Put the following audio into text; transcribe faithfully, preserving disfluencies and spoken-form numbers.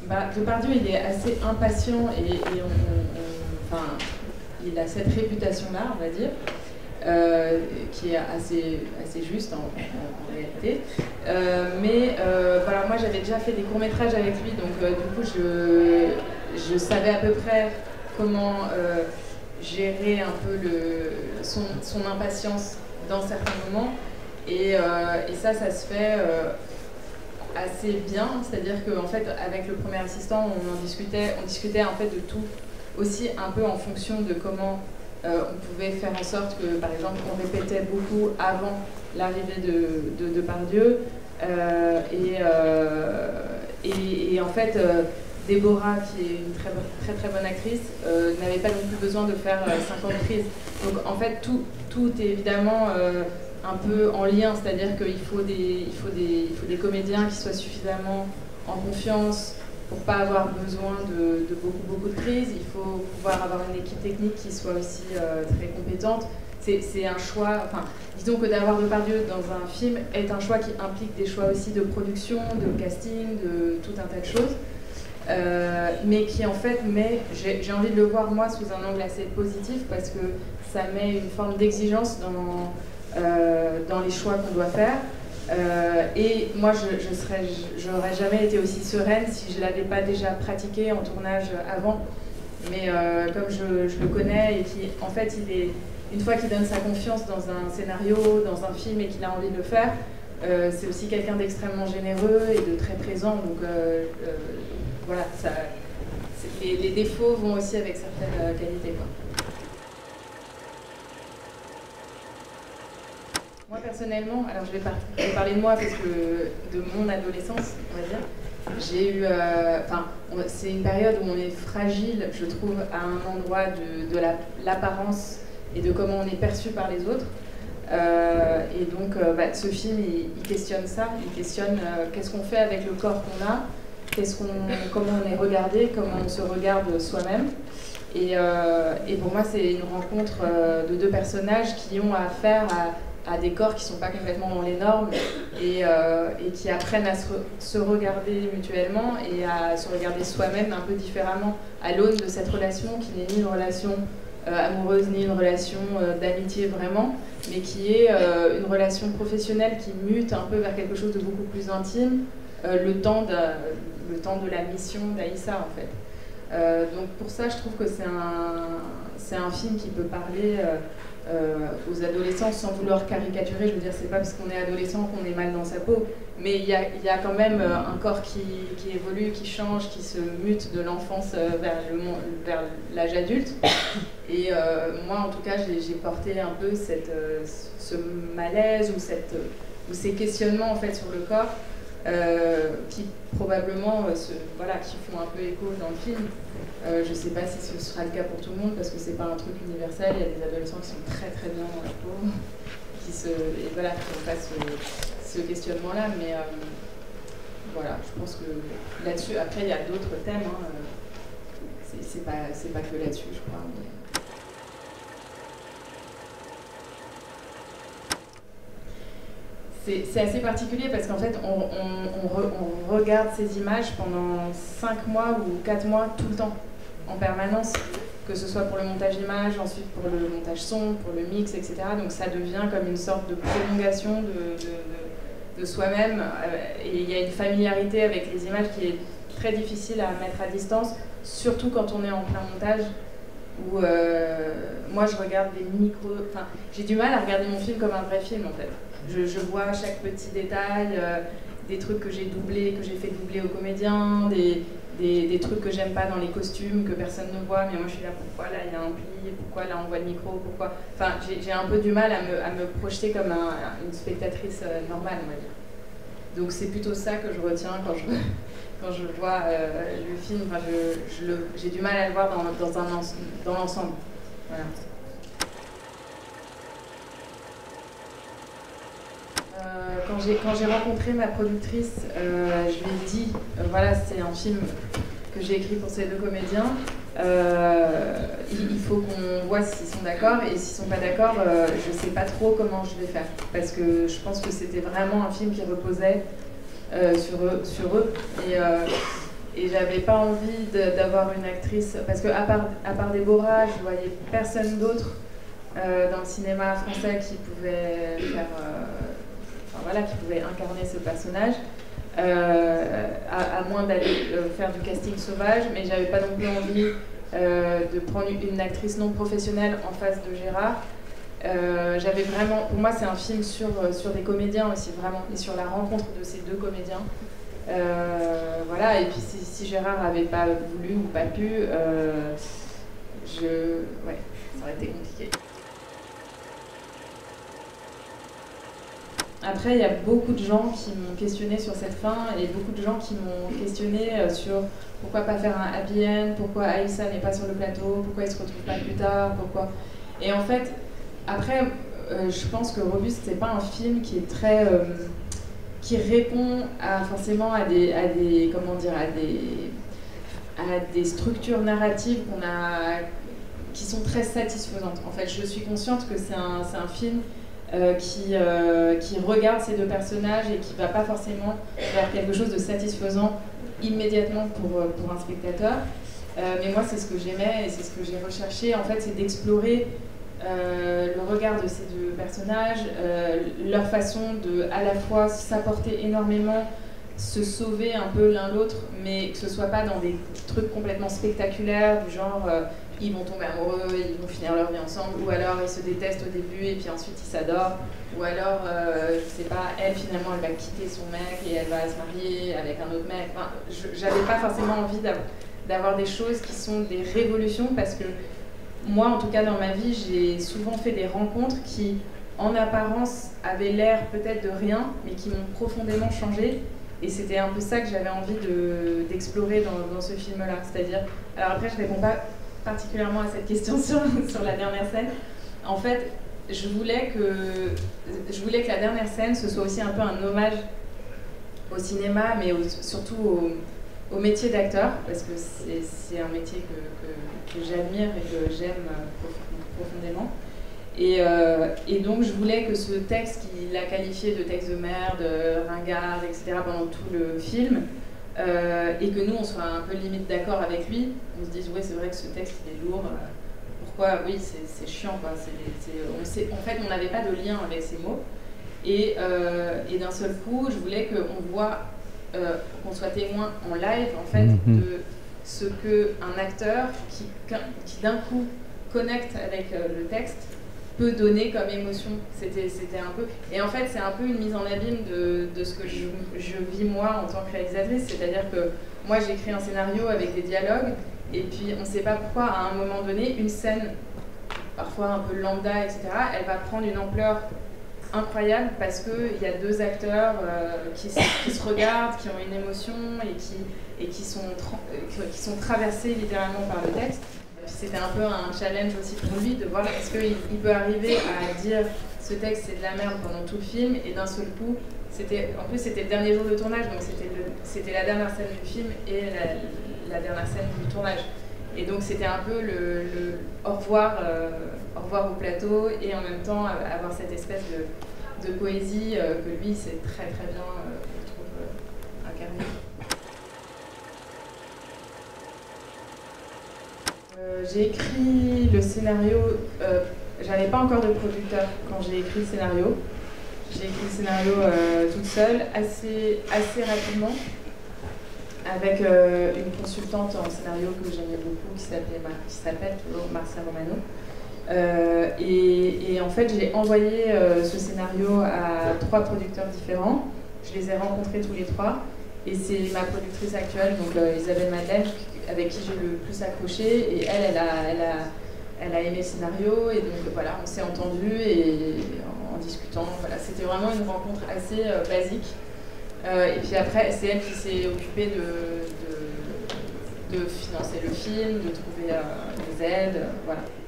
Bah, Depardieu, il est assez impatient et, et on, on, on, enfin, il a cette réputation-là, on va dire, euh, qui est assez, assez juste en, en, en réalité. Euh, mais euh, voilà, moi j'avais déjà fait des courts-métrages avec lui, donc euh, du coup je, je savais à peu près comment euh, gérer un peu le, son, son impatience dans certains moments. Et, euh, et ça, ça se fait euh, assez bien, c'est-à-dire qu'en fait, avec le premier assistant, on en discutait, on discutait en fait de tout, aussi un peu en fonction de comment euh, on pouvait faire en sorte que, par exemple, on répétait beaucoup avant l'arrivée de, de, de Depardieu, euh, et, euh, et, et en fait, euh, Déborah, qui est une très, très très bonne actrice, euh, n'avait pas non plus besoin de faire euh, cinquante prises. Donc en fait, tout, tout est évidemment euh, un peu en lien, c'est-à-dire qu'il faut des, il faut des, il faut des comédiens qui soient suffisamment en confiance pour pas avoir besoin de, de beaucoup, beaucoup de prises. Il faut pouvoir avoir une équipe technique qui soit aussi euh, très compétente. C'est un choix, enfin, disons que d'avoir Depardieu dans un film est un choix qui implique des choix aussi de production, de casting, de tout un tas de choses. Euh, mais qui en fait met, j'ai envie de le voir moi sous un angle assez positif parce que ça met une forme d'exigence dans, euh, dans les choix qu'on doit faire. Euh, et moi, je, je serais, j'aurais jamais été aussi sereine si je l'avais pas déjà pratiqué en tournage avant. Mais euh, comme je, je le connais et qui, en fait, il est, une fois qu'il donne sa confiance dans un scénario, dans un film et qu'il a envie de le faire, euh, c'est aussi quelqu'un d'extrêmement généreux et de très présent. Donc euh, euh, voilà, ça, les, les défauts vont aussi avec certaines euh, qualités, quoi. Moi personnellement, alors je vais, par, je vais parler de moi parce que de mon adolescence, on va dire, j'ai eu, enfin, euh, c'est une période où on est fragile, je trouve, à un endroit de, de l'apparence la, et de comment on est perçu par les autres. Euh, et donc, euh, bah, ce film, il, il questionne ça, il questionne euh, qu'est-ce qu'on fait avec le corps qu'on a, qu'est-ce qu'on, comment on est regardé, comment on se regarde soi-même. Et, euh, et pour moi, c'est une rencontre euh, de deux personnages qui ont affaire à, à des corps qui ne sont pas complètement dans les normes et, euh, et qui apprennent à se, re, se regarder mutuellement et à se regarder soi-même un peu différemment à l'aune de cette relation qui n'est ni une relation euh, amoureuse ni une relation euh, d'amitié vraiment, mais qui est euh, une relation professionnelle qui mute un peu vers quelque chose de beaucoup plus intime, euh, le, temps de, le temps de la mission d'Aïssa en fait. Euh, donc pour ça, je trouve que c'est un, c'est un film qui peut parler euh, euh, aux adolescents sans vouloir caricaturer. Je veux dire, c'est pas parce qu'on est adolescent qu'on est mal dans sa peau, mais il y a, y a quand même euh, un corps qui, qui évolue, qui change, qui se mute de l'enfance euh, vers le, vers l'âge adulte. Et euh, moi, en tout cas, j'ai porté un peu cette, euh, ce malaise ou, cette, ou ces questionnements en fait sur le corps. Euh, qui probablement euh, se, voilà, qui font un peu écho dans le film. Euh, je ne sais pas si ce sera le cas pour tout le monde parce que c'est pas un truc universel. Il y a des adolescents qui sont très très bien dans la peau, qui se, et voilà, qui n'ont pas ce, ce questionnement-là. Mais euh, voilà, je pense que là-dessus, après il y a d'autres thèmes. Hein, euh, c'est pas, c'est pas que là-dessus, je crois. Mais... C'est assez particulier parce qu'en fait, on, on, on, re, on regarde ces images pendant cinq mois ou quatre mois tout le temps, en permanence, que ce soit pour le montage image, ensuite pour le montage son, pour le mix, et cetera. Donc ça devient comme une sorte de prolongation de, de, de, de soi-même. Et il y a une familiarité avec les images qui est très difficile à mettre à distance, surtout quand on est en plein montage, où euh, moi je regarde des micros... Enfin, j'ai du mal à regarder mon film comme un vrai film, en fait. Je, je vois chaque petit détail, euh, des trucs que j'ai doublés, que j'ai fait doubler aux comédiens, des, des, des trucs que j'aime pas dans les costumes, que personne ne voit, mais moi je suis là, pourquoi là il y a un pli, pourquoi là on voit le micro, pourquoi... Enfin, j'ai un peu du mal à me, à me projeter comme un, une spectatrice euh, normale, on va dire. Donc c'est plutôt ça que je retiens quand je, quand je vois euh, le film, enfin, j'ai du mal à le voir dans, dans, un, dans l'ensemble. Voilà. Euh, quand j'ai rencontré ma productrice, euh, je lui ai dit, euh, voilà, c'est un film que j'ai écrit pour ces deux comédiens, euh, il, il faut qu'on voit s'ils sont d'accord, et s'ils sont pas d'accord, euh, je sais pas trop comment je vais faire, parce que je pense que c'était vraiment un film qui reposait euh, sur eux, sur eux. Et, euh, et j'avais pas envie d'avoir une actrice, parce que à part, à part Déborah, je voyais personne d'autre euh, dans le cinéma français qui pouvait faire, euh, enfin voilà, qui pouvait incarner ce personnage, euh, à, à moins d'aller euh, faire du casting sauvage, mais j'avais pas non plus envie euh, de prendre une actrice non professionnelle en face de Gérard. Euh, j'avais vraiment, pour moi c'est un film sur, sur des comédiens aussi vraiment, et sur la rencontre de ces deux comédiens. Euh, voilà, et puis si, si Gérard n'avait pas voulu ou pas pu, euh, je, ouais, ça aurait été compliqué. Après, il y a beaucoup de gens qui m'ont questionné sur cette fin et beaucoup de gens qui m'ont questionné sur pourquoi pas faire un happy end, pourquoi Aïssa n'est pas sur le plateau, pourquoi il se retrouve pas plus tard, pourquoi. Et en fait, après, euh, je pense que Robuste, c'est pas un film qui est très, euh, qui répond à, forcément à des, à des, comment dire, à des, à des structures narratives qu'on a, qui sont très satisfaisantes. En fait, je suis consciente que c'est un, c'est un film euh, qui, euh, qui regarde ces deux personnages et qui va pas forcément vers quelque chose de satisfaisant immédiatement pour, pour un spectateur. Euh, mais moi, c'est ce que j'aimais et c'est ce que j'ai recherché. En fait, c'est d'explorer Euh, le regard de ces deux personnages, euh, leur façon de à la fois s'apporter énormément, se sauver un peu l'un l'autre, mais que ce soit pas dans des trucs complètement spectaculaires, du genre euh, ils vont tomber amoureux, ils vont finir leur vie ensemble, ou alors ils se détestent au début et puis ensuite ils s'adorent, ou alors, euh, je sais pas, elle finalement elle va quitter son mec et elle va se marier avec un autre mec. Enfin, j'avais pas forcément envie d'avoir des choses qui sont des révolutions, parce que moi, en tout cas, dans ma vie, j'ai souvent fait des rencontres qui, en apparence, avaient l'air peut-être de rien, mais qui m'ont profondément changé. Et c'était un peu ça que j'avais envie d'explorer de, dans, dans ce film-là. C'est-à-dire, alors après, je ne réponds pas particulièrement à cette question sur, sur la dernière scène. En fait, je voulais, que, je voulais que la dernière scène, ce soit aussi un peu un hommage au cinéma, mais au, surtout au... au métier d'acteur, parce que c'est un métier que, que, que j'admire et que j'aime profondément. Et, euh, et donc je voulais que ce texte qu'il a qualifié de texte de merde, ringard, et cetera pendant tout le film, euh, et que nous on soit un peu limite d'accord avec lui, on se dise ouais c'est vrai que ce texte il est lourd, euh, pourquoi, oui c'est chiant quoi, c'est, c'est, on sait, en fait on n'avait pas de lien avec ces mots, et, euh, et d'un seul coup je voulais qu'on voit Euh, qu'on soit témoin en live en fait mm-hmm. de ce qu'un acteur qui, qui d'un coup connecte avec euh, le texte peut donner comme émotion. C'était un peu... Et en fait c'est un peu une mise en abîme de, de ce que je, je vis moi en tant que réalisatrice, c'est-à-dire que moi j'écris un scénario avec des dialogues et puis on ne sait pas pourquoi à un moment donné une scène parfois un peu lambda et cetera elle va prendre une ampleur incroyable parce qu'il y a deux acteurs euh, qui, qui se regardent, qui ont une émotion et qui, et qui, sont, qui sont traversés littéralement par le texte. C'était un peu un challenge aussi pour lui de voir est-ce qu'il il peut arriver à dire ce texte c'est de la merde pendant tout le film et d'un seul coup, en plus c'était le dernier jour de tournage, donc c'était la dernière scène du film et la, la dernière scène du tournage. Et donc c'était un peu le, le au revoir, euh, au revoir au plateau et en même temps avoir cette espèce de, de poésie euh, que lui c'est très très bien, euh, je trouve, euh, incarné. Euh, j'ai écrit le scénario, euh, j'avais pas encore de producteur quand j'ai écrit le scénario. J'ai écrit le scénario euh, toute seule, assez, assez rapidement, avec euh, une consultante en scénario que j'aimais beaucoup, qui s'appelle toujours Marcia Romano. Euh, et, et en fait, j'ai envoyé euh, ce scénario à trois producteurs différents. Je les ai rencontrés tous les trois. Et c'est ma productrice actuelle, donc euh, Isabelle Madeleine, avec qui j'ai le plus accroché. Et elle, elle a, elle a, elle a aimé le scénario. Et donc voilà, on s'est entendus et en, en discutant. Voilà, c'était vraiment une rencontre assez euh, basique. Euh, et puis après, c'est elle qui s'est occupée de, de, de financer le film, de trouver euh, des aides, euh, voilà.